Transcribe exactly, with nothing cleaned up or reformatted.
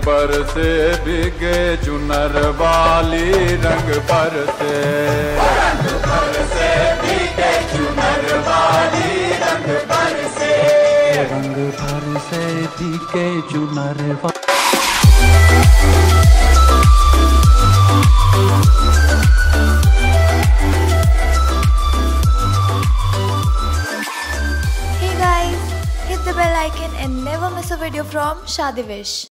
बरसे भीगे चुनर वाली रंग बरसे, रंग बरसे भीगे चुनर वाली रंग बरसे, रंग बरसे भीगे चुनर वाली। Hey guys, hit the bell icon and never miss a video from Shadivish.